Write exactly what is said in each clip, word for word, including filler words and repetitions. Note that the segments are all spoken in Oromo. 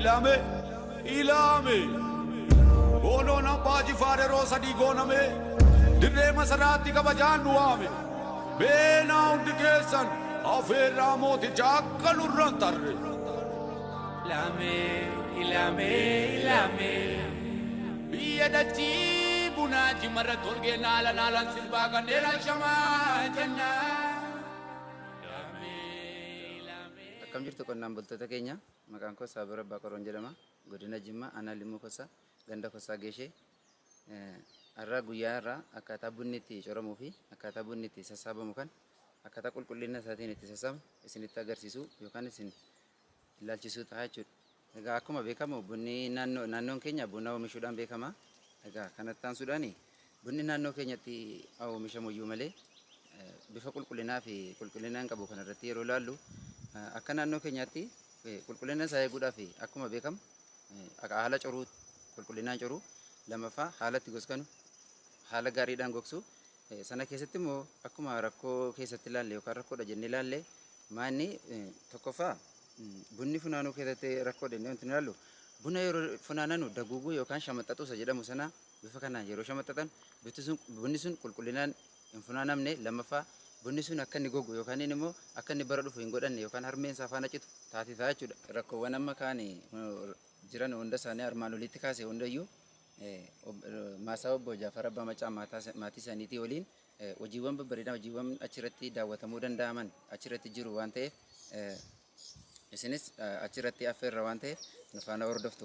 ilame ilame gono na baji fare rosa di goname dire masarati kabajan nuame bena undikesan afera moti jakkalurran tarre ilame ilame ilame biyadachi bunaji maratolge nala nalan silba kanela shama janna Akkam jirtu qonnaan bultoota keenya maqaan koo Saabira Abbaa Qoroon jedhama godina Jimmaa aanaa Limuu Kosaa ganda Kosaa Geeshee har'a guyyaa irraa akkaataa bunni itti coramuu fi akkaataa bunni itti sassaabamu kan akkaataa qulqullina isaatiin itti sassaabamu isinitti agarsiisuu yookaan isin ilaalchisuu ta'a jechuudha. Egaa akkuma beekamu bunni naannoo naannoon keenya buna oomishuudhaan beekama. Egaa kanatti aansuudhaan bunni naannoo keenyatti oomishamu iyyuu malee bifa qulqullinaa fi qulqullinaan qabu kanarratti yeroo ilaallu akka naannoo keenyaatti qulqullina isaa eeguudhaaf akkuma beekamu haala coruu qulqullinaan coruu lammaffaa haala itti goskanu haala gaariidhaan gogsu sana keessatti immoo akkuma rakkoo keessatti ilaalle yookaan rakkoodha jennee ilaalle maanni tokkoffaa bunni funaanuu keessatti rakkoo jennee wanti ilaallu buna yeroo funaananu daguuguu yookaan shamaxxaxuu isa jedhamu sana bifa kanaan yeroo shamaxxatan bunni sun qulqullinaan hin funaanamne lammaffaa bunni sun akka inni gogu yookaan inni immoo akka inni bara dhufu hin godhanne yookaan harmeen isaa faana citu taatee ta'a jechuudha. Rakkoowwan amma kaan jiran hunda isaanii armaan olitti kaase hundayyuu maasaa obbo Jaafar Abbaa Macaa maatii isaaniitii waliin hojiiwwan babbareedaa hojiiwwan achirratti daawwatamuu danda'aman achirratti jiru waan ta'eef isinis achirratti affeerra waan ta'eef nu faana hordoftu.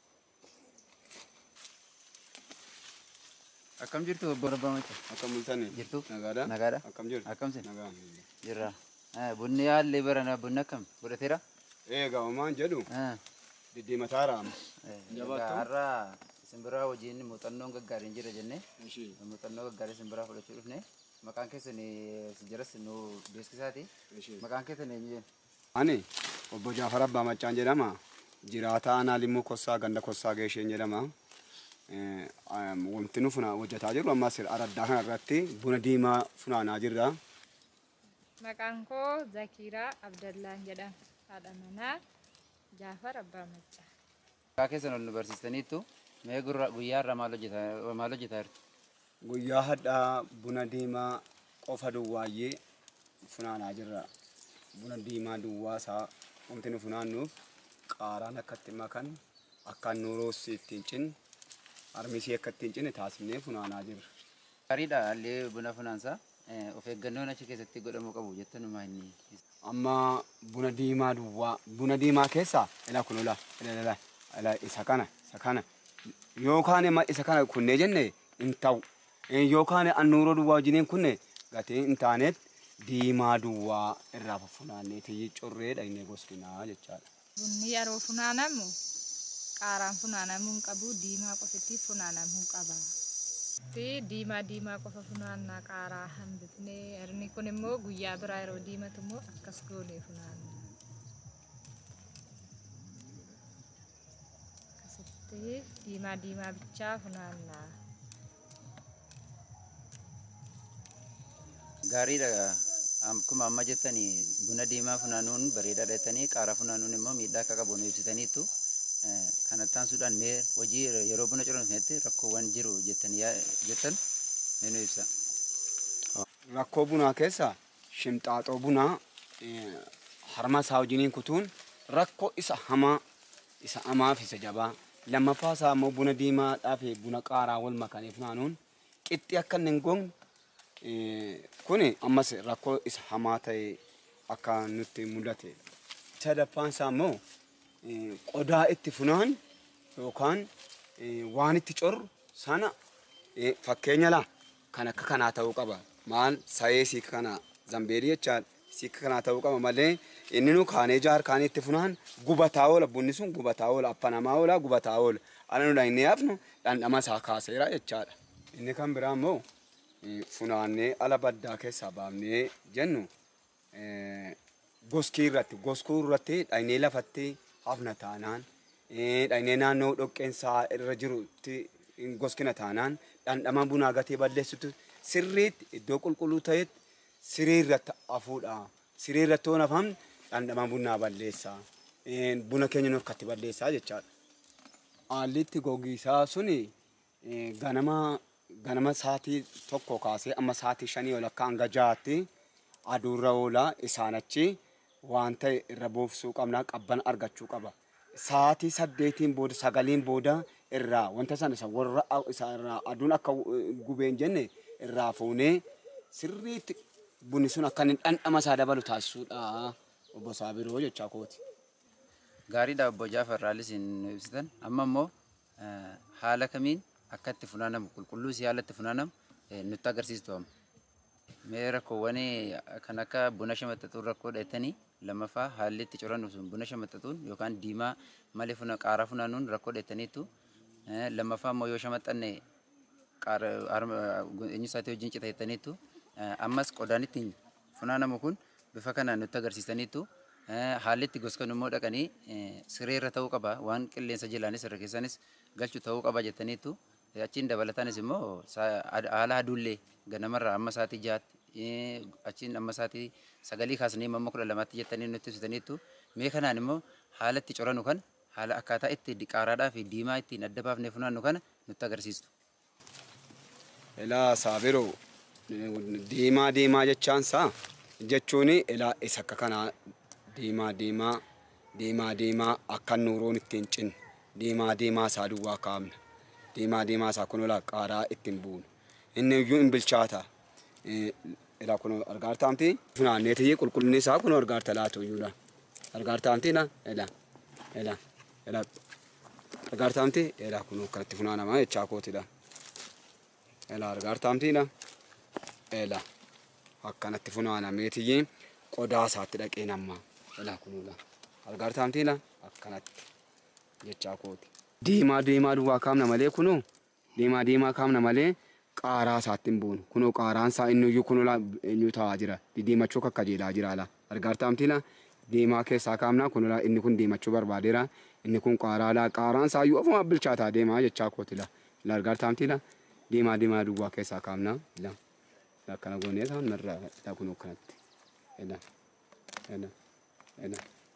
Akkam jirtu obbo Abbaa Macaa? Akkam bultani? Jirtu? Nagaadha? Nagaadha? Akkam jirtu? Akkam sin? Nagaa. Jirra. Bunni haalli barana bunni akkam godhateera? Egaa homaan jedhu diddiimataa raama. Jabaattu? Har'a simbiraa hojiin muuxannoon gaggaariin jira jennee muuxannoo gaggaarii simbiraa fudhachuu dhufne maqaan keessan jiras nu beeksisaati. Maqaan keessan eenyu jenna? Ani obbo Jaafar Abbaa Macaan jedhama. Jiraataa aanaa Limuu Kosaa ganda Kosaa Geesheen jedhama. Wanti nu funaa hojjetaa jirru ammas araddaa kanarratti buna diimaa funaanaa jirra. Maqaan koo Zakiraa Abdallaan jedhama. Haadha manaa Jaafar Abbaa Macaa. Maqaa keessan ol nu barsiistaniittu mee guyyaa irraa maal hojjetaa jirtu? Guyyaa hadhaa buna diimaa qofa duwwaayyee funaanaa jirra. Buna diimaa duwwaa isaa wanti nu funaannuuf qaaraan akkatti makan akka nuuroos ittiin cin armisii akka ittiin cine taasifnee funaanaa jirra. Gaariidha haalli buna funaansaa of eeggannoon achi keessatti godhamuu qabu jettanuma inni. Amma buna diimaa duwwaa buna diimaa keessaa ila kun ola ila ila isa kana isa kana yookaan isa kana kunne jenne hin ta'u yookaan annuuroo duwwaa wajjiniin kunne gatii hin taaneet diimaa duwwaa irraa funaannee tiyyi correedha inni goskinaa jechaadha. Bunni yeroo funaanamu qaaraan funaanamuu hin qabu diimaa qofitti funaanamuu qaba. Diimaa diimaa qofa funaannaa qaaraa hambifnee erni kun immoo guyyaa biraa yeroo diimatu immoo akkas goonee funaanna. Akkasitti diimaa diimaa bichaa funaannaa. Gaariidha akkuma amma jettanii buna diimaa funaanuun bareedaadha jettanii qaaraa funaanuun immoo miidhaa akka qabu nu ibsitaniittu. Kanatti aansuudhaan mee hojii yeroo buna coramsanitti rakkoowwan jiru jettanii jettan mee nu ibsa. Rakkoo bunaa keessa shimxaaxoo bunaa harma isaa wajjiniin kutuun rakkoo isa hamaa isa hamaaf isa jabaa lammaffaa isaa immoo buna diimaadhaa fi buna qaaraa wal makanii funaanuun qixxi akka inni hin gogne kuni ammas rakkoo isa hamaa ta'e akka nutti mudate. Sadaffaan isaa immoo qodaa itti funaan yookaan waan itti corru sana fakkeenya laa kan akka kanaa ta'uu qaba. Maal sayee siika kana zambeerii jechaan siika kanaa ta'uu qaba malee inni nu kaanee jaar kaanee itti funaan gubataa oola bunni sun gubataa oola appa namaa oola gubataa oola ana nu dhahinee hafnu dhandhama isaa kaaseera jechaadha. Inni kan biraa immoo funaannee ala baddaa keessaa baafnee jennu goskii irratti goskuu irratti dhahinee lafatti hafna taanaan dhahinee naannoo dhoqqeensaa irra jirutti goskina taanaan dhandhama bunaa gatee balleessitu sirriitti iddoo qulqulluu ta'etti siree irratti hafuudha. Siree irratti waan hafamne dhandhama bunaa balleessa. buna keenya nuuf katti balleessaa jechaadha. Haallitti gogiisaa suni ganama ganama sa'aatii tokko kaasee amma sa'aatii shanii ol akka hanga jaatti aduurra oolaa isaan achi waan ta'e irra boofsuu qabna qabban argachuu qaba. Sa'aatii saddeetiin booda sagaliin booda irraa wanta sana isa warra isa irraa aduun akka gubeen jenne irraa fuunee sirriitti bunni sun akka inni dhandhama isaa dabalu taasisuudha obbo Saabiroo jechaa kooti. Gaariidha obbo Jaafar Raalis hin ibsitan amma immoo haala kamiin akka itti funaanamu qulqulluu si haala itti funaanamu nutti agarsiistu amma. Mee rakkoowwan kan akka buna shamaxxaxuun rakkoo dheettanii lammaffaa haalli itti corannu sun buna shamaxxaxuun yookaan diimaa malee funa qaaraa funaanuun rakkoo dheettaniitu lammaffaa immoo yoo shamaxxanne eenyu isaatii wajjin cita jettaniitu ammas qodaan ittiin funaanamu kun bifa kanaan nutti agarsiisaniitu haalli itti goskan immoo dhaqanii sireerra ta'uu qaba waan qilleensa jilaanis irra keessanis galchu ta'uu qaba jettaniitu achiin dabalataanis immoo haala aduullee ganamarraa amma sa'aatii jaatti achiin amma sa'aatii sagalii kaasnee amma kudha lamaatti jettanii nutti ibsitaniitu mee kanaan immoo haala itti coranu kan haala akkaataa itti qaaraadhaa fi diimaa ittiin adda baafnee funaannu kana nutti agarsiistu. Ilaa Saabiroo diimaa diimaa jechaan isaa jechuun ilaa isa akka kanaa diimaa diimaa diimaa diimaa akka nuuroon ittiin cinne diimaa diimaa isaa duwwaa kaa'amna. Diimaa diimaa isaa kun olaa qaaraa ittiin buunu. Inni iyyuu hin bilchaata. Ilaa kun argaartaamti funaanneetii qulqullinni isaa kun argaarta laatu iyyuudha. Argaartaamti na ilaa ilaa ilaa argaartaamti ilaa kun kanatti funaanamaa jechaa kootidha. Ilaa argaartaamti na ilaa akkanatti funaanameetii qodaa isaatti dhaqee nammaa ilaa kunuudha. Argaartaamti na akkanatti jechaa kooti. Diimaa diimaa duwwaa kaamna malee kunoo diimaa diimaa kaamna malee qaaraa isaatti hin buunu. Kunoo qaaraan isaa inni iyyuu kunoo eenyu taa'aa jira. Diimachuu akka jeelaa jira ala. Argaartaamtiina diimaa keessaa kaamna kunoo inni kun diimachuu barbaadeera. Inni kun qaaraa la qaaraan isaa iyyuu ofuma bilchaataa deemaa jechaa kootila. La argaartaamtiina diimaa diimaa duwwaa keessaa kaamna. La akkana goonee ta'an marraa la kunoo kanatti. Ela ela ela.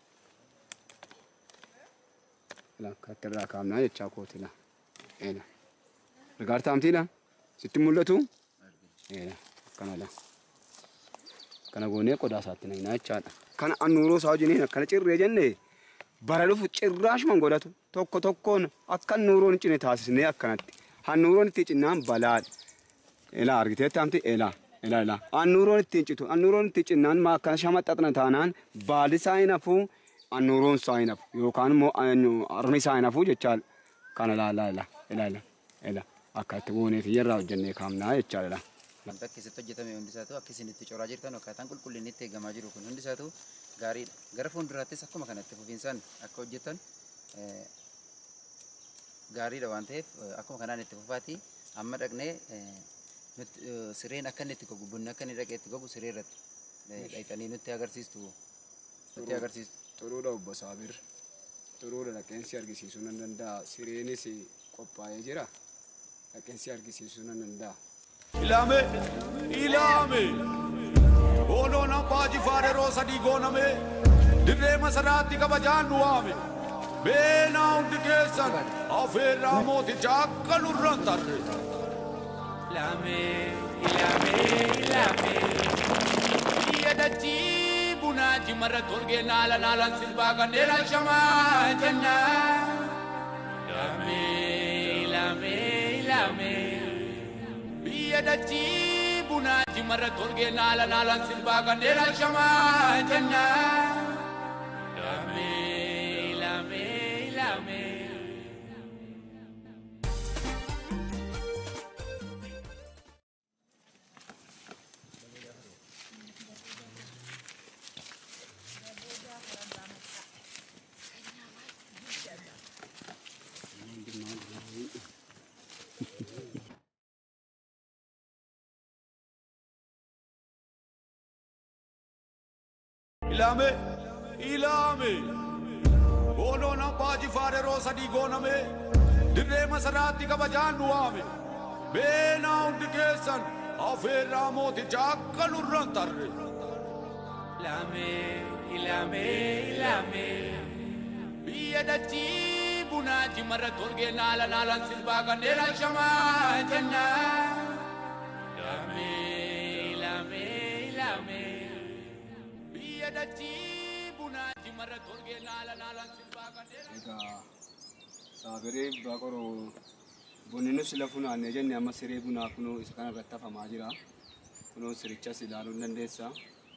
La katterraa kaamna jechaa kootila. Ela argaartaamtiina sitti mul'atu eela kanadha. Kana goonee qodaa isaatti nagnaa jechaadha. Kana annuuroo isaa wajjiniin akkana cirree jenne bara dhufu cirraashuma godhatu tokko tokkoon akka annuuroon cine taasisnee akkanatti. Annuuroon itti cinnaan balaadha. Eela argiteetti amti eela eela eela annuuroon itti citu annuuroon itti cinnaan maa akkana shamaxxaxna taanaan baali isaa hin hafu annuuroon isaa hin hafu yookaan immoo harmi isaa hin hafu jechaadha. Kana laalaa eela eela eela eela. Akkatti gooneef yerraa hojjennee kaamnaa jechaadha. Wanta keessatti hojjetame hundi isaatu akka isin itti coraa jirtan akkaataan qulqullinni itti eegamaa jiru kun hundi isaatu gaariidha. Gara fuulduraattis akkuma kanatti fufiinsaan akka hojjetan gaariidha waan ta'eef akkuma kanaan itti fufaati amma dhaqnee sireen akka inni itti gogu bunni akka inni dhaqee itti gogu siree irratti dhaqxanii nutti agarsiistu nutti agarsiistu. Xuruudha obbo Saabir. Xuruudha dhaqeensi argisiisuu nan danda'a. Sireenis qophaa'ee jira. Dhaqeensi argisiisuu nan danda'a. Ilame ilame Boonona Baaji Faare Roosadi gooname dirree masaraatti kabajaan du'aame beenaa hundi keessan afeerraa mooticha akka nurraan tarre. Ilame ilame ilame biyya dachii bunaachi marra tolgee naala naalaan silbaa kanneen shamaa jenna. Ilame ilame ilame biyya dachii bunaachi marra tolgee naala naalaan silbaa kanneen shamaa jenna. Ilame ilame ilame. Ilame ilame Boonona Baaji Faare Roosadi gooname dirree masaraatti kabajaan du'aame beenaa hundi keessan afeerraa mooticha akka nurraan tarre. Ilame ilame ilame biyya dachii bunaati marra tolgee naala naalan silbaa kanneen ashamaa jenna. Lamee lamee lamee biyya dachii bunaati marra tolgee naala naalan silbaa kanneen. Egaa saabiree baqoroo bunni sila funaanne jenne amma siree bunaa kunoo isa kana irratti hafamaa jira. Kunoo sirichas ilaaluu dandeessa.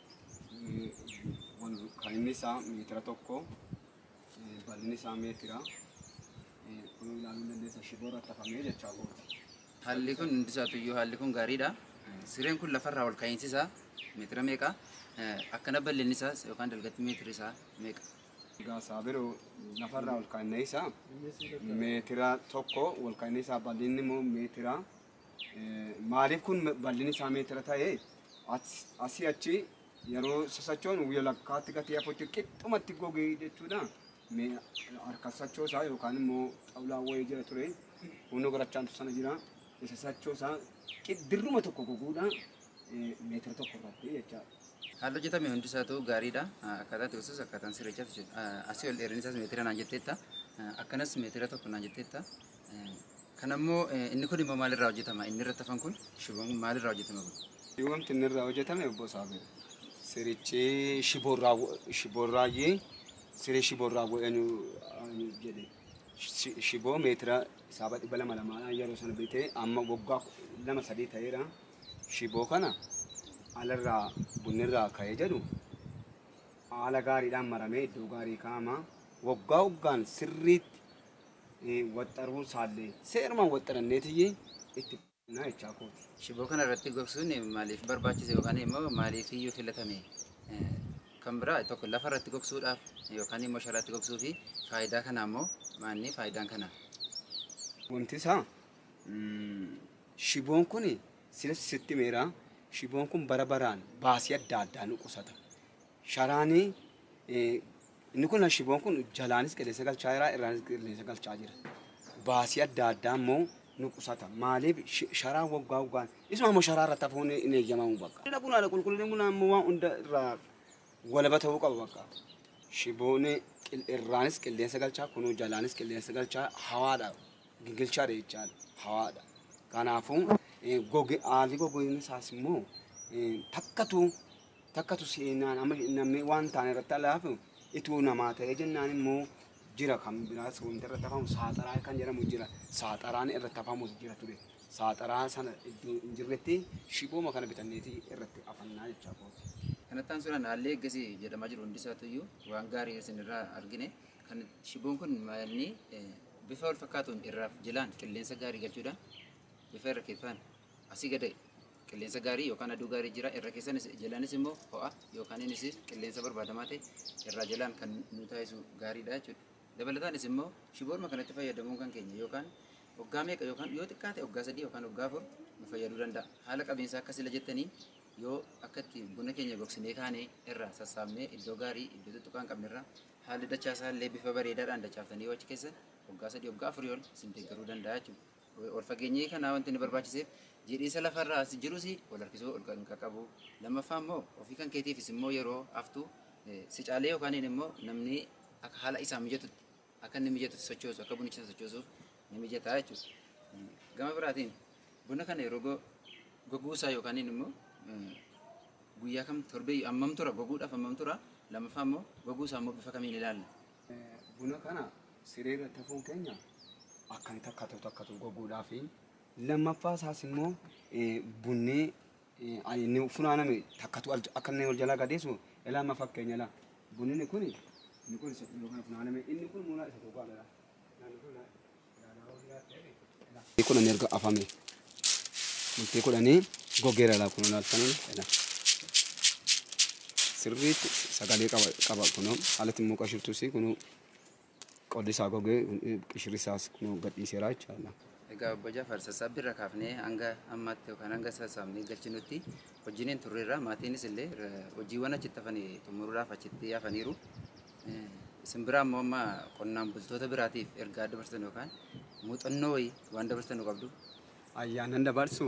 Kan inni isaa meetira tokko bal'inni isaa meetira. Kunoo ilaaluu dandeessa shiboo irratti hafamee jechaa gooti. Haalli kun hundi isaatuyyuu haalli kun gaariidha. Sireen kun lafarraa ol ka'iinsi isaa meetira meeqa? Akkana bal'inni isaas yookaan dalgatti meetira isaa meeqa? Egaa saabiroo lafarraa ol ka'iinsi isaa meetira tokko ol ka'iinsi isaa bal'inni immoo meetira. Maaliif kun bal'inni isaa meetira ta'ee asii achi yeroo sasachoon guyyaa lakkaatti gatii afochuu qixxumatti gogee jechuudha. Harka sachoosaa yookaan immoo xawlaa wayii jira ture. Humna godhachaan sana jira. Sachoosaa dirruma tokko goguudha meetira tokko irratti jechaadha. Haalli hojjetame hundi isaatu gaariidha. Akkaataa teessus akkaataan sirrichaas asii ol dheerinni isaas meetira naan jetteetta. Akkanas meetira tokko naan jetteetta. Kanammoo inni kun immoo maalirraa hojjetama? Inni irratti hafan kun shiboon maalirraa hojjetama kun? Shiboon inni irraa hojjetame obbo Saabir. Sirichi shiboorraa shiboorraayyee siree shiboorraa godhanu jedhe. Shiboo meetira saaba dhibba lama lamaa yeroo sana bitee amma waggaa lama sadii ta'eera. Shiboo kana alarraa bunnirraa ka'ee jedhu haala gaariidhaan maramee iddoo gaarii kaa'ama. Waggaa waggaan sirriitti waxxaruu isaallee seerumaan waxxaranneetiyyee itti naa jechaa kooti. Shiboo kana irratti gogsuun maaliif barbaachise yookaan immoo maaliif iyyuu filatame? Kan biraa tokko lafa irratti gogsuudhaaf yookaan immoo sharaatti gogsuu fi faayidaa kanaa immoo maanni faayidaan kanaa? Wanti isaa shiboon kun silas sitti meera. Shiboon kun bara baraan baasii adda addaa nu qusata. Sharaanii inni kun shiboon kun jalaanis qilleensa galchaa jira irraanis qilleensa galchaa jira. Baasii adda addaa immoo nu qusata. Maaliif sharaa waggaa waggaan isuma immoo sharaa irratti hafuun hin eeyyamamu bakka. Bunaadha qulqullinni bunaa immoo waan hunda irraa walaba ta'uu qaba bakka. Shiboon irraanis qilleensa galchaa kunuu jalaanis qilleensa galchaa hawaadha. Gingilchaadha jechaadha hawaadha. Kanaafuu goge haalli gogiinsa isaas immoo takkatu takkatu seenaan amma namni waan taane irratti alaafu ituu namaa ta'ee jennaan immoo jira kan biraas wanti irratti hafamu saaxaraa kan jedhamu jira. Saaxaraan irratti hafamus jira ture. Saaxaraa sana iddoo hin jirretti shibooma kana bitanneeti irratti hafannaa jechaa kooti. Kanattaan suuraan haalli eeggasii jedhamaa jiru hundi isaatuyyuu waan gaarii isinirraa argine. Kan shiboon kun maalni bifa wal fakkaatuun irraaf jilaan qilleensa gaarii galchuudhaan bifa irra keessaan asii gadi qilleensa gaarii yookaan aduu gaarii jira. Irra keessan jalaanis immoo ho'a yookaan innis qilleensa barbaadamaa ta'e irraa jalaan kan nu taasisu gaariidha jechuudha. Dabalataanis immoo shiboorma kanatti fayyadamuun kan keenya yookaan waggaa meeqa yookaan yoo xiqqaate waggaa sadii yookaan waggaa afur nu fayyaduu danda'a. Haala qabiinsa akka sila jettanii yoo akkatti buna keenya gogsinee kaanee irraa sassaabnee iddoo gaarii iddoo tuttuqaa hin qabne irraa haalli dachaasaa illee bifa bareedaadhaan dachaaftanii achi keessa waggaa sadii waggaa afurii ol isin deeggaruu danda'a jechuudha. Ol fageenyee kanaa wanti nu barbaachiseef jedhiisa lafarraa as jirus ol harkisuu ol kan qabu. Lammaffaa immoo ofii kan keetiifis immoo yeroo haftu si caalee yookaan immoo namni akka haala isaa mijatutti akka inni mijatutti sochoosu akka bunicha sochoosuuf ni mijataa jechuudha. Gama biraatiin buna kana yeroo goguusaa yookaan immoo guyyaa kam torbee ammam tura goguudhaaf ammam tura? Lammaffaa immoo goguusaa immoo bifa kamiin ilaalla? Buna kana siree irratti hafuun keenya akkan takkatu takkatu goguudhaaf lammaffaa isaas immoo bunni inni funaaname takkatu akka inni ol jalaa gadeessu ilaama fakkeenya laa bunni kun inni kun yookaan funaaname inni kun muulaa isa tokko dha. Inni kun erga afame murtee kudhanii gogeera laa kun laalfanii sirriitti sagalee qaba qaba kun haalatti immoo qashirtuusi kun qolli isaa gogee qishirri isaas kun gadhiiseera jechaadha. Egaa obbo Jaafar sassaabbii irra kaafnee hanga ammaatti yookaan hanga sassaabnee galchinutti hojiin turreerra maatiinis illee hojiiwwan achitti hafan xumuruudhaaf achitti hafaniiru. Isin biraa immoo amma qonnaan bultoota biraatiif ergaa dabarsan yookaan muuxannoo wayii waan dabarsan qabdu. Ayyaanan dabarsu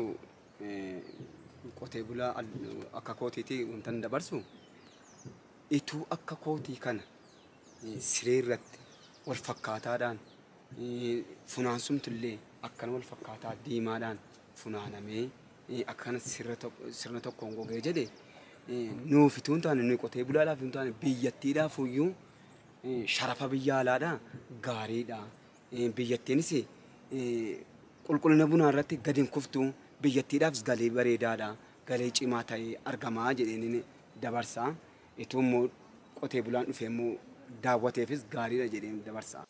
qotee bulaa akka kootiitii wantan dabarsu ituu akka kootii kana siree irratti wal fakkaataadhaan funaansumtullee akkana wal fakkaataa diimaadhaan funaanamee akkana sirna tokkoon gogee jedhe nuuf ituun taane nuyi qotee bulaadhaaf ituun taane biyyattiidhaaf iyyuu sharafa biyya alaadhaa gaariidha. Biyyattiinis qulqullina bunaa irratti gadi hin kuftu biyyattiidhaafis galii bareedaadha. Galii cimaa ta'ee argamaa jedheen dabarsaa. Itoo immoo qotee bulaan dhufee immoo daawwateefis gaariidha jedheen dabarsaa.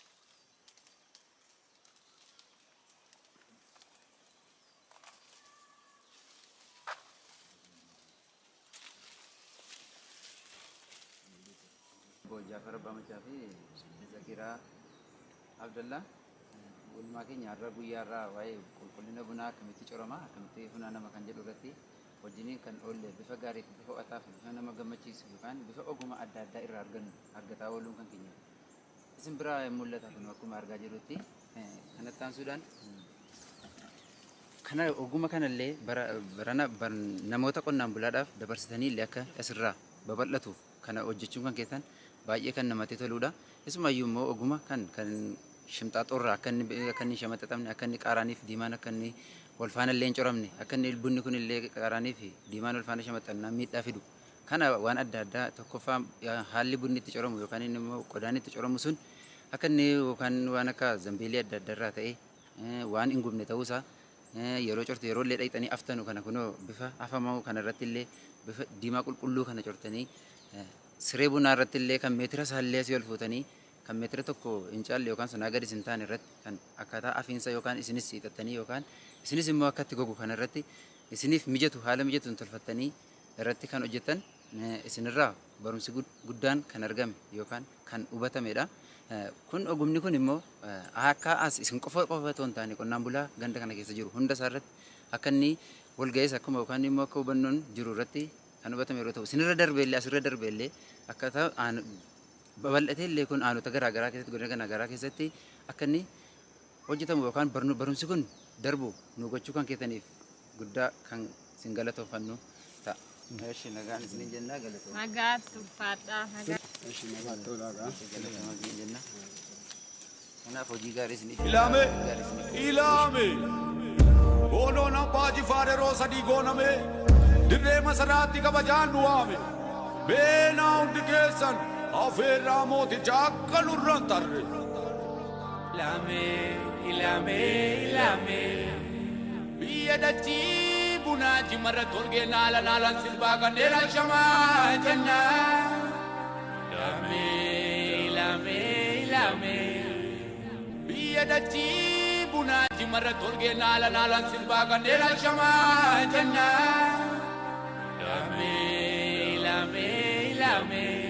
Jaafar Abbaa Machaa fi Zakiraa Abdallaa walumaa keenya har'a guyyaarraa waa'ee qulqullina bunaa akkamitti corama akkamitti funaanama kan jedhu irratti wajjiniin kan oolle bifa gaarii fi bifa ho'ataa fi bifa nama gammachiisu yookaan bifa ogummaa adda addaa irraa argannu argataa ooluun kan keenya isin biraa mul'ata kun akkuma argaa jirrutti kanatti aansuudhaan kana ogummaa kanallee barana namoota qonnaan bulaadhaaf dabarsitanii illee akka asirraa babal'atuuf kana hojjechuun kan keessan baay'ee kan namatti toludha. Isumayyuu immoo ogummaa kan kan shimxaaxoorraa akka inni akka inni shamaxaxamne akka inni qaaraaniif diimaan akka inni wal faana illee hin coramne akka inni bunni kun illee qaaraaniif diimaan wal faana shamaxannaa miidhaa fidu. Kana waan adda addaa tokkoffaa haalli bunni itti coramu yookaan inni immoo qodaan itti coramu sun akka inni yookaan waan akka zambiilii adda addaarraa ta'e waan hin gubne ta'uusaa yeroo corte yeroo illee dhayxanii aftanu kana kunoo bifa afamaa kana irratti illee bifa diimaa qulqulluu kana cortanii siree bunaa irratti illee kan meetira isaallee asii ol fuutanii kan meetira tokko hin caalle yookaan sanaa gadi isin taane irratti kan akkaataa afiinsa yookaan isinis hiixattanii yookaan isinis immoo akka itti gogu kana irratti isiniif mijatu haala mijatuun tolfattanii irratti kan hojjetan isinirraa barumsi guddaan kan argame yookaan kan hubatamedha. Kun ogumni kun immoo akka as isin qofa qofa otoo hin taane qonnaan bulaa ganda kana keessa jiru hunda isaa irratti akka inni wal ga'ees akkuma yookaan immoo akka hubannoon jiru irratti kan hubatame yeroo ta'u isinirra darbeellee asirra darbeellee akkaataa babal'atee illee kun aanota garaa garaa keessatti godina garaa keessatti akka inni hojjetamu yookaan barumsi kun darbu nu gochuu kan keessaniif guddaa kan isin galatooffannu ta'a. Eeshi nagaan isiniin jennaa galatoomna. Nagaa tuffaadhaa nagaa. Eeshi nagaa tolaadhaa. Galatooma isiniin jenna. Kanaaf hojii gaarii isiniif. Ilaame ilaame goonoon abbaa jifaare roo sadii gooname dirree masaraatti kabajaan nu waame beenaa hundi keessan afeerraa mooticha akka lurraan tarre. Ilaame ilaame ilaame biyya dachii bunaa jimarra tolgee naala naalaan sirbaa kanneen shamaa jenna. Ilaame ilaame ilaame biyya dachii bunaa jimarra tolgee naala naalaan sirbaa kanneen shamaa jenna. Ilame, ilame, ilame.